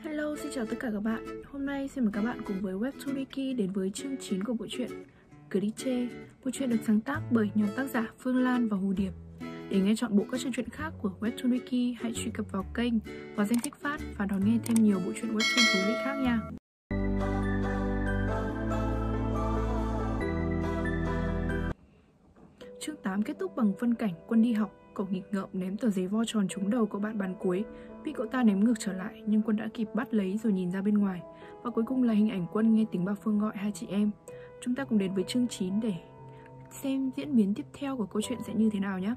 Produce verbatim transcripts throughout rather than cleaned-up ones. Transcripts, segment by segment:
Hello, xin chào tất cả các bạn. Hôm nay xin mời các bạn cùng với Webtoon Wiki đến với chương chín của bộ truyện Cliché. Bộ truyện được sáng tác bởi nhóm tác giả Phương Lan và Hồ Điệp. Để nghe chọn bộ các chương truyện khác của Webtoon Wiki, hãy truy cập vào kênh và danh sách phát và đón nghe thêm nhiều bộ truyện Webtoon thú vị khác nha. Chương tám kết thúc bằng phân cảnh Quân đi học. Cậu nghịch ngợm ném tờ giấy vo tròn trúng đầu cậu bạn bàn cuối. Bị cậu ta ném ngược trở lại, nhưng Quân đã kịp bắt lấy rồi nhìn ra bên ngoài. Và cuối cùng là hình ảnh Quân nghe tiếng bà Phương gọi hai chị em. Chúng ta cùng đến với chương chín để xem diễn biến tiếp theo của câu chuyện sẽ như thế nào nhé.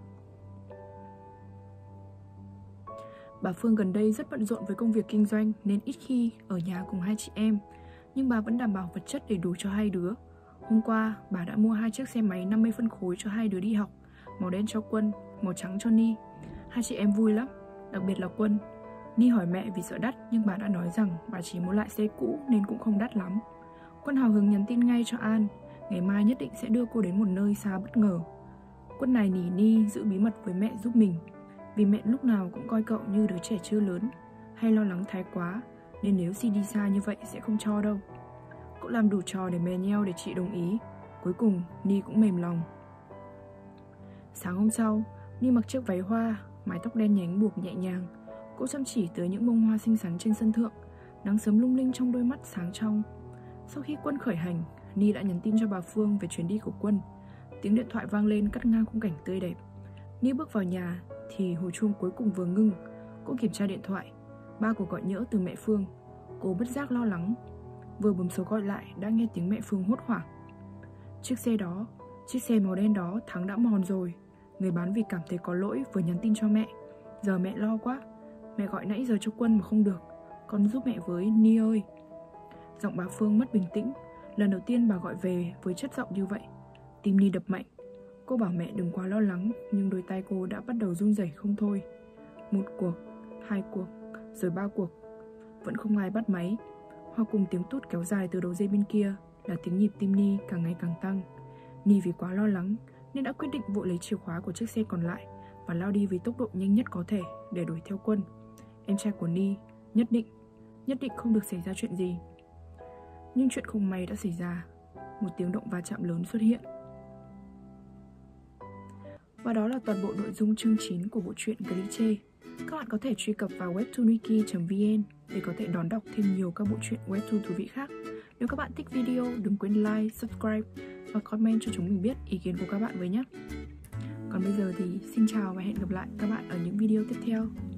Bà Phương gần đây rất bận rộn với công việc kinh doanh nên ít khi ở nhà cùng hai chị em. Nhưng bà vẫn đảm bảo vật chất đầy đủ cho hai đứa. Hôm qua, bà đã mua hai chiếc xe máy năm mươi phân khối cho hai đứa đi học. Màu đen cho Quân, màu trắng cho Ni. Hai chị em vui lắm, đặc biệt là Quân. Ni hỏi mẹ vì sợ đắt, nhưng bà đã nói rằng bà chỉ mua lại xe cũ nên cũng không đắt lắm. Quân hào hứng nhắn tin ngay cho An, ngày mai nhất định sẽ đưa cô đến một nơi xa bất ngờ. Quân này nỉ Ni giữ bí mật với mẹ giúp mình, vì mẹ lúc nào cũng coi cậu như đứa trẻ chưa lớn, hay lo lắng thái quá, nên nếu xin đi xa như vậy sẽ không cho đâu. Cậu làm đủ trò để mè nheo để chị đồng ý. Cuối cùng Ni cũng mềm lòng. Sáng hôm sau, Ni mặc chiếc váy hoa, mái tóc đen nhánh buộc nhẹ nhàng. Cô chăm chỉ tới những bông hoa xinh xắn trên sân thượng, nắng sớm lung linh trong đôi mắt sáng trong. Sau khi Quân khởi hành, Ni đã nhắn tin cho bà Phương về chuyến đi của Quân. Tiếng điện thoại vang lên cắt ngang khung cảnh tươi đẹp. Ni bước vào nhà thì hồi chuông cuối cùng vừa ngưng. Cô kiểm tra điện thoại, ba cuộc gọi nhỡ từ mẹ Phương. Cô bất giác lo lắng. Vừa bấm số gọi lại đã nghe tiếng mẹ Phương hốt hoảng. Chiếc xe đó, chiếc xe màu đen đó Thắng đã mòn rồi. Người bán vì cảm thấy có lỗi vừa nhắn tin cho mẹ. Giờ mẹ lo quá. Mẹ gọi nãy giờ cho Quân mà không được. Con giúp mẹ với, Ni ơi. Giọng bà Phương mất bình tĩnh. Lần đầu tiên bà gọi về với chất giọng như vậy. Tim Ni đập mạnh. Cô bảo mẹ đừng quá lo lắng, nhưng đôi tay cô đã bắt đầu run rẩy không thôi. Một cuộc, hai cuộc, rồi ba cuộc. Vẫn không ai bắt máy. Hoa cùng tiếng tút kéo dài từ đầu dây bên kia là tiếng nhịp tim Ni càng ngày càng tăng. Ni vì quá lo lắng nên đã quyết định vội lấy chìa khóa của chiếc xe còn lại và lao đi với tốc độ nhanh nhất có thể để đuổi theo Quân. Em trai của Ni nhất định, nhất định không được xảy ra chuyện gì. Nhưng chuyện không may đã xảy ra. Một tiếng động va chạm lớn xuất hiện. Và đó là toàn bộ nội dung chương chín của bộ truyện Cliché. Các bạn có thể truy cập vào webtoonwiki chấm vn để có thể đón đọc thêm nhiều các bộ truyện webtoon thú vị khác. Nếu các bạn thích video, đừng quên like, subscribe và comment cho chúng mình biết ý kiến của các bạn với nhé. Còn bây giờ thì xin chào và hẹn gặp lại các bạn ở những video tiếp theo.